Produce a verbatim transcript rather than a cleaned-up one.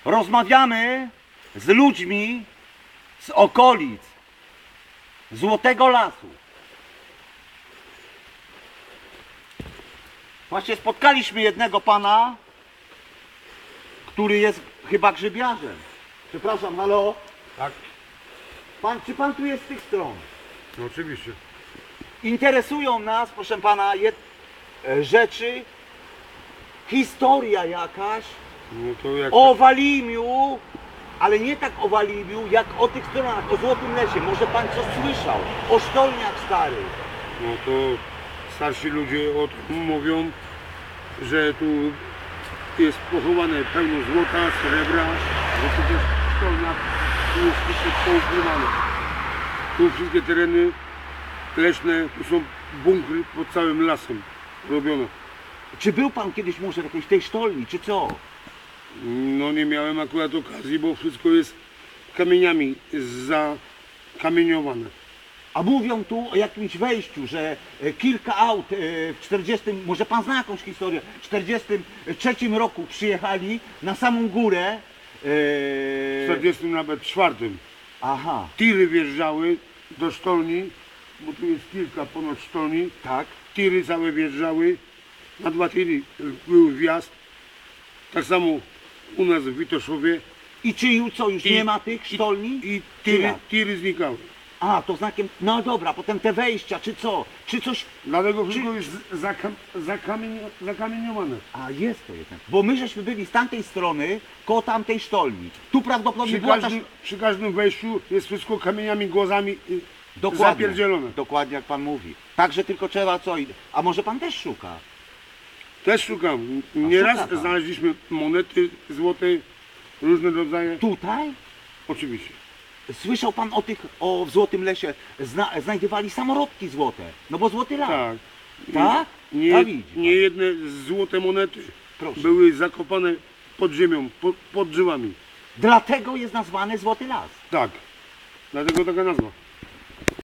Rozmawiamy z ludźmi z okolic Złotego Lasu. Właśnie spotkaliśmy jednego pana, który jest chyba grzybiarzem. Przepraszam, halo? Tak, Pan, czy pan tu jest z tych stron? no oczywiście. Interesują nas, proszę pana, jed... e, rzeczy, historia jakaś No to jak... o Walimiu, ale nie tak o Walimiu, jak o tych stronach, o Złotym Lesie. Może pan coś słyszał o sztolniach starych. No to starsi ludzie o tym mówią, że tu jest pochowane pełno złota, srebra, że tu też w sztolniach tu jest wszystko poukrywane. Tu wszystkie tereny leśne, tu są bunkry pod całym lasem robione. Czy był pan kiedyś może w jakiejś tej sztolni, czy co? No nie miałem akurat okazji, bo wszystko jest kamieniami zakamieniowane. A mówią tu o jakimś wejściu, że e, kilka aut e, w czterdziestym, może pan zna jakąś historię, w czterdziestym trzecim roku przyjechali na samą górę. E, W czterdziestym nawet czwartym aha, tiry wjeżdżały do sztolni, bo tu jest kilka ponad sztolni. tak. Tiry całe wjeżdżały, na dwa tiry był wjazd. Tak samo u nas w Witoszowie. I czy już co, już I- nie ma tych sztolni? I Czy tiry, jak? tiry znikały. A, to znakiem, no dobra, potem te wejścia, czy co? Czy coś, Dlatego wszystko jest zakam, zakamienio, zakamieniowane. a jest to jednak. Bo my żeśmy byli z tamtej strony, koło tamtej sztolni. Tu prawdopodobnie Przy była ta... każdym, przy każdym wejściu jest wszystko kamieniami, głazami y, Dokładnie, zapierdzielone. dokładnie jak pan mówi. Także tylko trzeba co, a może pan też szuka? Też szukam. A Nieraz szuka pan. znaleźliśmy monety złote, różne rodzaje. Tutaj? Oczywiście. Słyszał pan o tych, o w Złotym Lesie, zna, znajdowali samorodki złote, no bo Złoty Las. Tak. Tak? Nie, A widzi pan. nie jedne złote monety Proszę. były zakopane pod ziemią, pod, pod drzewami. Dlatego jest nazwany Złoty Las. Tak. Dlatego taka nazwa.